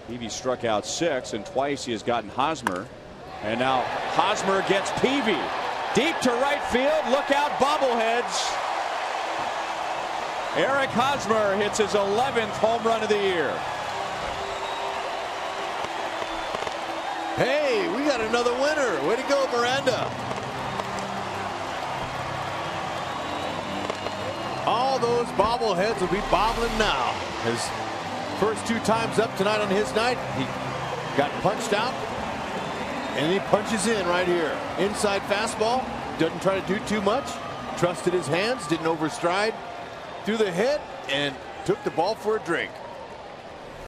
Peavy struck out 6, and twice he has gotten Hosmer. And now Hosmer gets Peavy deep to right field. Look out, bobbleheads. Eric Hosmer hits his 11th home run of the year. Hey, we got another winner. Way to go, Miranda. All those bobbleheads will be bobbling now. His first 2 times up tonight on his night, he got punched out, and he punches in right here. Inside fastball, doesn't try to do too much, trusted his hands, didn't overstride, threw the hit, and took the ball for a drink.